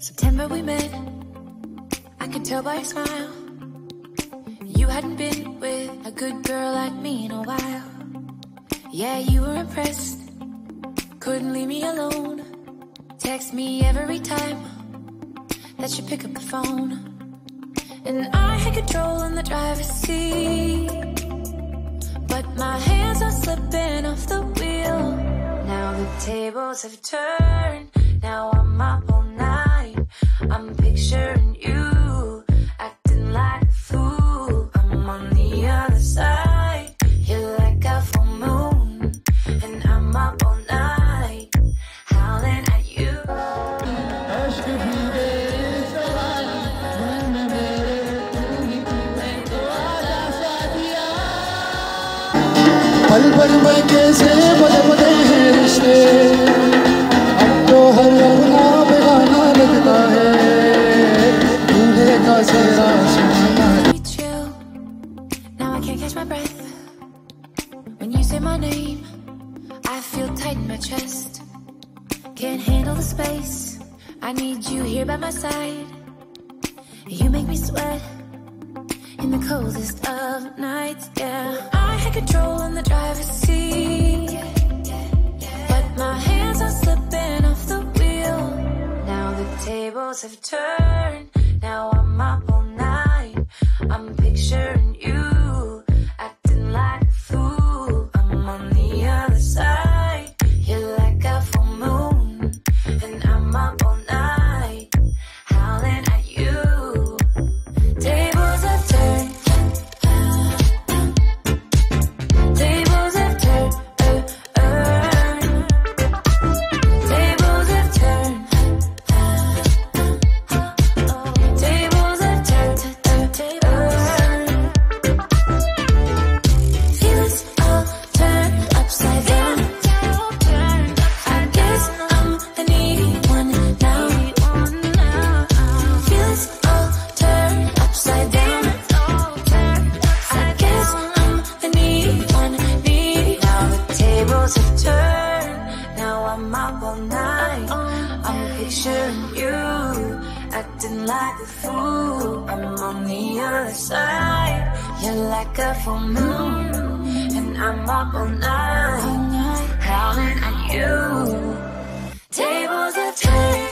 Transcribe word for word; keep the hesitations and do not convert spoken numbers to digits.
September we met, I could tell by your smile. You hadn't been with a good girl like me in a while. Yeah, you were impressed, couldn't leave me alone. Text me every time that you pick up the phone. And I had control in the driver's seat, but my hands are slipping off the wheel. Now the tables have turned, now I'm up all night. I'm picturing you, acting like a fool. I'm on the other side, you're like a full moon. And I'm up all night, howling at you. पल भर में कैसे बदे बदे हैं रिश्ते, अब तो हर अपना बेगाना लगता है, दूल्हे का सेहरा सुहाना है। Now I can't catch my breath. When you say my name, I feel tight in my chest. Can't handle the space, I need you here by my side. You make me sweat in the coldest of nights, yeah. I had control in the driver's seat, but my hands are slipping off the wheel. Now the tables have turned, now I'm up all night. I'm picturing you, acting like a fool. I'm on the other side, you're like a full moon. And I'm up all night, howling at you. Tables have turned, tables have turned, uh, uh. Tables have turned, tables have turned, uh, uh. Feelings all turned upside down. I guess I'm the needy one now. Feelings all turned upside down. I guess I'm the needy one, needy. Now the tables have turned, now I'm up all night. I'm picturing you, acting like a fool. I'm on the other side, you're like a full moon. And I'm up all night, howling at you. Tables have turned.